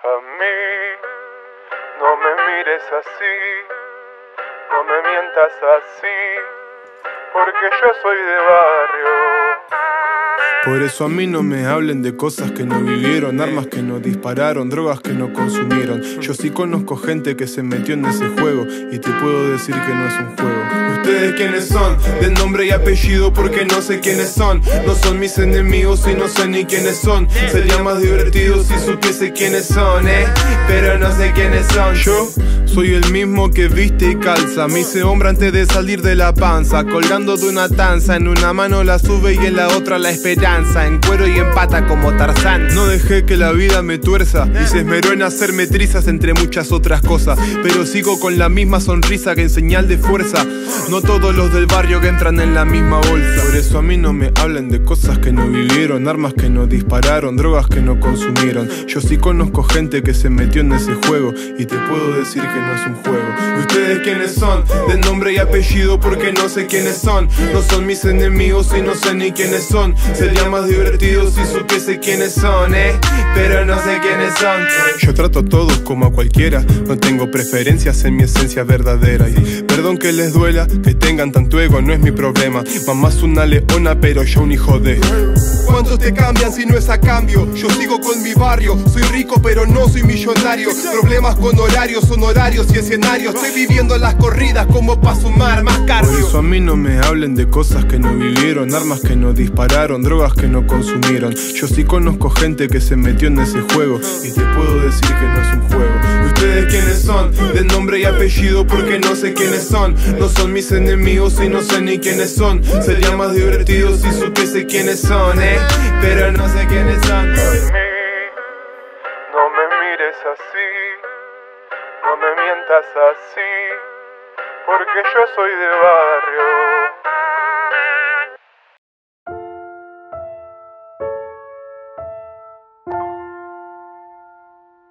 A mí no me mires así, no me mientas así, porque yo soy de barrio. Por eso a mí no me hablen de cosas que no vivieron, armas que no dispararon, drogas que no consumieron. Yo sí conozco gente que se metió en ese juego y te puedo decir que no es un juego. ¿Ustedes quiénes son? De nombre y apellido porque no sé quiénes son. No son mis enemigos y no sé ni quiénes son. Sería más divertido si supiese quiénes son, pero no sé quiénes son. Yo soy el mismo que viste y calza. Me hice hombre antes de salir de la panza, colgando de una tanza. En una mano la sube y en la otra la esperanza. En cuero y en pata como Tarzán. No dejé que la vida me tuerza y se esmeró en hacerme trizas entre muchas otras cosas, pero sigo con la misma sonrisa que en señal de fuerza. No todos los del barrio que entran en la misma bolsa. Por eso a mí no me hablen de cosas que no vivieron, armas que no dispararon, drogas que no consumieron. Yo sí conozco gente que se metió en ese juego y te puedo decir que no es un juego. ¿Y ustedes quiénes son? De nombre y apellido porque no sé quiénes son. No son mis enemigos y no sé ni quiénes son. Sería más divertido si supiese quiénes son, pero no sé quiénes son. Yo trato a todos como a cualquiera, no tengo preferencias en mi esencia verdadera. Y perdón que les duela, que tengan tanto ego, no es mi problema. Mamá es una leona, pero yo un hijo de... ¿Cuántos te cambian si no es a cambio? Yo sigo con mi barrio, soy rico pero no soy millonario. Problemas con horarios, honorarios y escenarios. Estoy viviendo las corridas como pa' sumar más cardio. Por eso a mí no me hablen de cosas que no vivieron, armas que no dispararon, drogas que no consumieron. Yo sí conozco gente que se metió en ese juego y te puedo decir que no es un juego. ¿Y ustedes quiénes son? De nombre y apellido porque no sé quiénes son. No son mis enemigos y no sé ni quiénes son. Sería más divertido si supiese quiénes son, pero no sé quiénes son. A mí no me mires así, no me mientas así, porque yo soy de barrio.